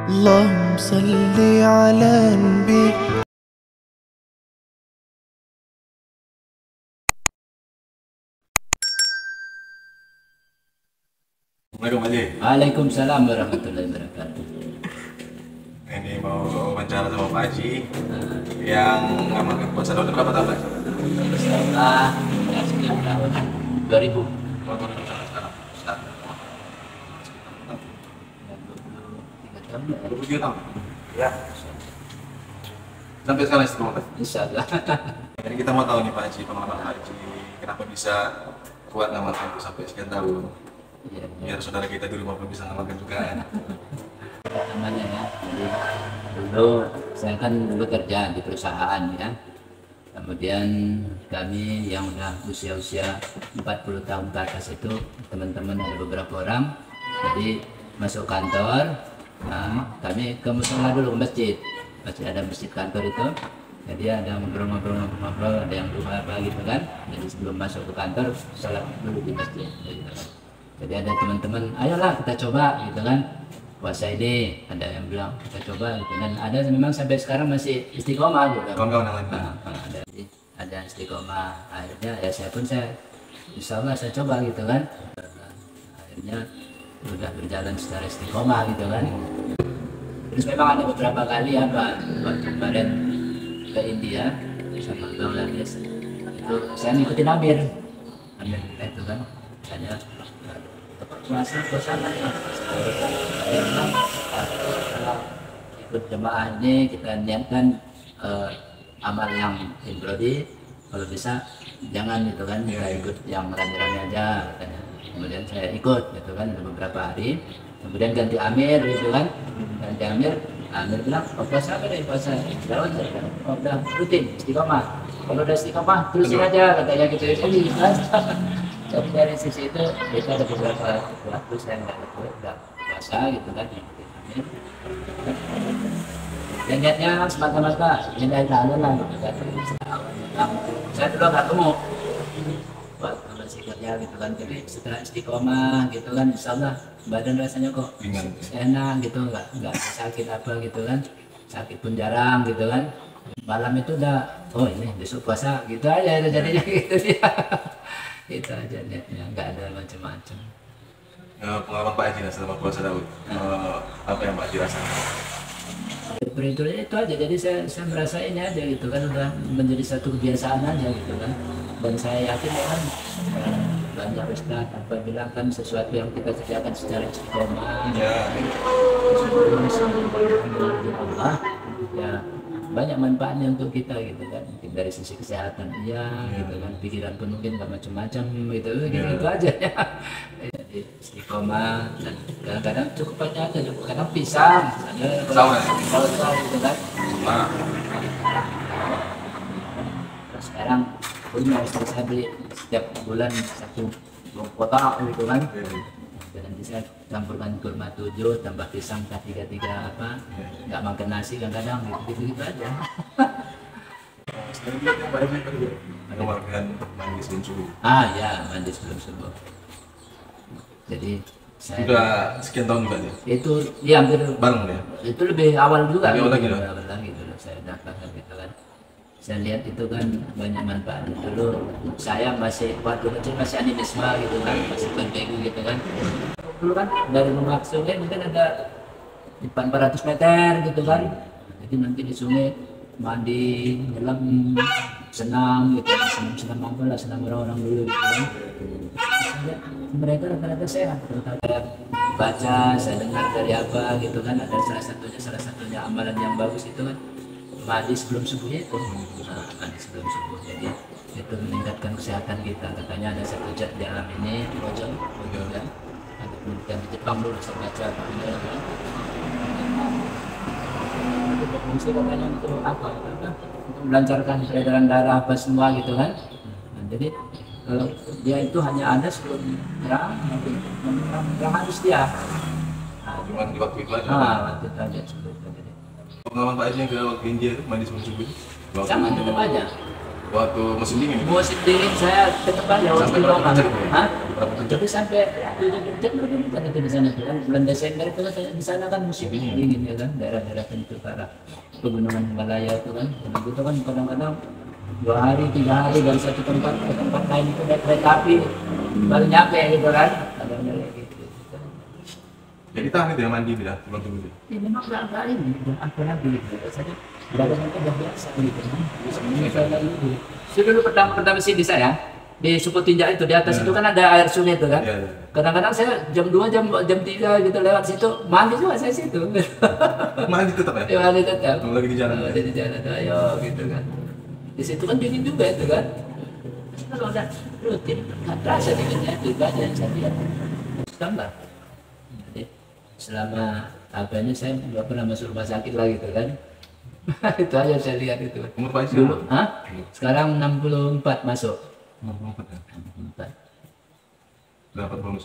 اللهم صل على النبي. Assalamualaikum Haji. Waalaikumsalam warahmatullahi wabarakatuh. Ini mau wawancara sama Pak Haji yang ngamalkan puasa tahun berapa tahun Pak? Setelah ya, sekian tahun 2000. Waktu sekarang. 23 tahun. 23 tahun. Ya. Sampai sekarang istiqomah Pak? Insya Allah. Jadi kita mau tahu nih Pak Haji, pengalaman Pak Haji, kenapa bisa kuat ngamalkan itu sampai sekian tahun? Ya, Biar saudara kita di rumah pun bisa ngamalkan juga kan? namanya ya. Jadi, dulu saya kan bekerja di perusahaan ya. Kemudian kami yang udah usia-usia 40 tahun ke atas itu teman-teman ada beberapa orang. Jadi masuk kantor, nah, kami ke musola dulu ke masjid. Masih ada masjid kantor itu. Jadi ada ngobrol-ngobrol, ada yang doa apa gitu kan. Jadi sebelum masuk ke kantor, sholat dulu di masjid. Gitu kan. Jadi ada teman-teman, ayolah kita coba gitu kan. Puasa ini ada yang bilang kita coba gitu. Dan ada memang sampai sekarang masih istiqomah gitu. Kawan-kawan yang lain Pak? Ada istiqomah. Akhirnya ya saya insya Allah saya coba gitu kan. Akhirnya sudah berjalan secara istiqomah gitu kan. Terus memang ada beberapa kali ya Pak, waktu kemarin ke India sama Bangladesh itu saya ngikutin Amir itu kan hanya puasa bersama ya. Kalau ikut jemaah ini kita niatkan amal yang inbrodi, kalau bisa jangan gitu kan, kita ikut yang rame-rame aja katanya. Kemudian saya ikut gitu kan ada beberapa hari, kemudian ganti Amir gitu kan, ganti Amir bilang, oh, puasa apa deh puasa? Udah rutin istiqomah. Kalau udah istiqomah terusin aja katanya gitu. Jadi dari sisi itu kita ada beberapa waktu saya nggak puasa gitu kan yang Amir. Dan niatnya semata-mata mindahin lalu lah gitu kan. Saya dulu nggak gemuk waktu masih kerja gitu kan, jadi setelah istiqomah gitu kan insya Allah badan rasanya kok enak gitu, nggak sakit apa gitu kan, sakit pun jarang gitu kan. Malam itu udah oh ini besok puasa gitu aja jadinya gitu dia. Itu aja niatnya, nggak ada macam-macam. Pengalaman Pak Haji selama puasa tahun, apa yang Pak Haji rasakan? Perintahnya itu aja, jadi saya merasa ini aja gitu kan, udah menjadi satu kebiasaan aja gitu kan. Dan saya yakin kan banyak ustaz apa bilang kan sesuatu yang kita kerjakan secara istiqomah ya, Allah ya banyak manfaatnya untuk kita gitu kan, mungkin dari sisi kesehatan gitu kan, pikiran pun mungkin nggak macam-macam gitu aja ya. Jadi istiqomah dan kadang-kadang cukup banyak aja, kadang pisang ada gitu kan. Terus sekarang punya istri saya beli setiap bulan satu kotak gitu kan. Dan bisa campurkan kurma 7 tambah pisang 3 apa, nggak makan nasi kadang-kadang gitu aja. Sekarang dia Pak Haji mengamalkan mandi sebelum subuh. Ya mandi sebelum subuh. Jadi saya Sudah sekian tahun juga dia? itu ya hampir Bareng ya? itu lebih awal juga. Lebih awal lagi loh. Awal lagi dulu saya daftarkan gitu kan. Saya lihat itu kan banyak manfaatnya. Dulu saya masih waktu kecil masih animisme gitu kan, masih berbegu gitu kan. Dulu kan dari rumah ke sungai mungkin ada 400 meter gitu kan. Jadi nanti di sungai mandi, nyelam, senam gitu, senam apa lah, senam orang-orang dulu gitu kan. Saya, mereka rata-rata sehat, saya baca, saya dengar dari apa gitu kan, ada salah satunya amalan yang bagus itu kan mandi sebelum subuhnya itu. Mandi sebelum subuh, jadi itu meningkatkan kesehatan kita. Katanya ada satu zat di alam ini ozon kan, ada penelitian di Jepang dulu saya baca itu berfungsi katanya untuk apa untuk melancarkan peredaran darah apa semua gitu kan. Jadi kalau dia itu hanya ada sebelum terang, nanti terang habis dia. Cuma di waktu itu aja? Waktu itu aja sebelum itu. Pengalaman Pak Haji yang ke waktu India itu mandi sebelum subuh? Sama tetap aja. Waktu musim dingin? Musim dingin saya tetap aja Sampai berapa derajat? Hah? Berapa derajat? Tapi sampai 7 jam lebih bukan itu di sana tuh kan bulan Desember itu kan di sana kan musim dingin ya kan daerah-daerah tentu arah pegunungan Himalaya itu kan itu kan kadang-kadang 2 hari 3 hari dari satu tempat ke tempat lain itu naik kereta api baru nyampe gitu kan kadang-kadang gitu. Jadi tahan itu yang mandi tidak sebelum tunggu. Ya memang nggak ini apa lagi gitu saja badannya itu udah biasa gitu kan bisa lagi gitu. Saya dulu pertama sih di saya di Suku Tinjak itu di atas itu kan ada air sungai itu kan. Kadang-kadang saya jam 2 jam 3 gitu lewat situ mandi juga saya situ. Mandi tetap ya? Ya mandi tetap. Kalau lagi di jalan. Di jalan ayo gitu kan. Di situ kan dingin juga itu kan. Kalau udah rutin nggak terasa dinginnya itu banyak saya lihat. Tambah. Jadi selama apanya saya nggak pernah masuk rumah sakit lah gitu kan. Itu aja saya lihat itu. Umur Pak Isi? Dulu, sekarang 64 masuk. 64 ya? 64. Dapat bonus?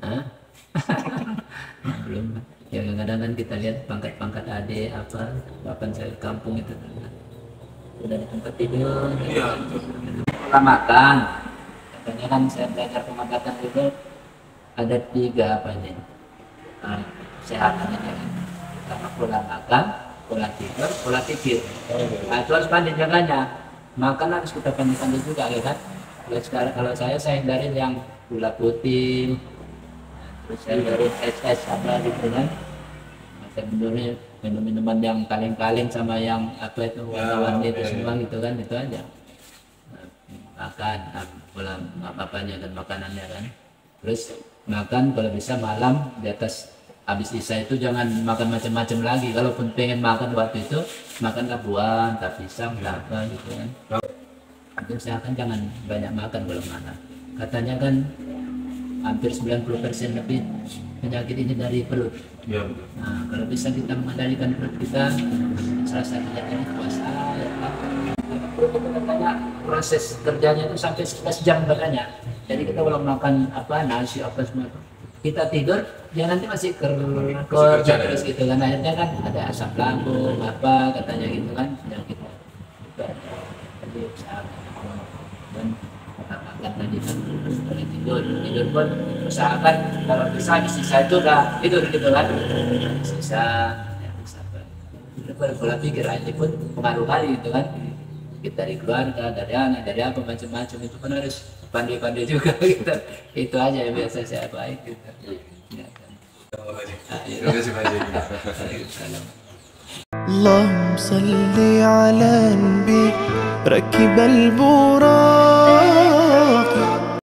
Belum. Ya kadang-kadang kan kita lihat pangkat-pangkat adik apa, bahkan saya ke kampung itu udah di tempat tidur. Iya. Pola makan. Katanya kan saya belajar pengobatan itu ada 3 apa ini? Sehatannya kan. Pertama pola makan, pola tidur, pola pikir. Nah, itu harus pandai jaganya. Makan harus kita pandai-pandai juga ya kan. Kalau saya hindari yang gula putih, terus saya hindari es apa gitu kan. Saya hindari minum-minuman yang kaleng-kaleng sama yang apa itu warna-warni itu semua gitu kan, itu aja. Makan pola apanya dan makanannya kan. Terus makan kalau bisa malam di atas habis isya itu jangan makan macam-macam lagi. Kalaupun pengen makan waktu itu makanlah buah, tak pisang, tak apa gitu kan. Itu usahakan jangan banyak makan kalau makan. Katanya kan hampir 90% lebih penyakit ini dari perut. Iya betul. Nah, kalau bisa kita mengendalikan perut kita, salah satunya ini puasa ya kan. Karena perut itu katanya proses kerjanya itu sampai 11 jam katanya. Jadi kita kalau makan apa nasi apa semua itu, kita tidur dia nanti masih kerja terus gitu kan, akhirnya kan ada asam lambung apa katanya gitu kan yang kita jadi usahakan dan makan tadi kan boleh tidur pun usahakan kalau bisa sisa itu udah tidur gitu kan sisa ya bisa pola pikir ini pun pengaruh kali gitu kan kita dari keluarga dari anak dari apa macam-macam itu kan harus pandai-pandai juga gitu. Itu aja yang biasa saya baik gitu. Ya, kan. Terima kasih Pak Haji. Waalaikumsalam. اللهم صل على نبي ركب البراق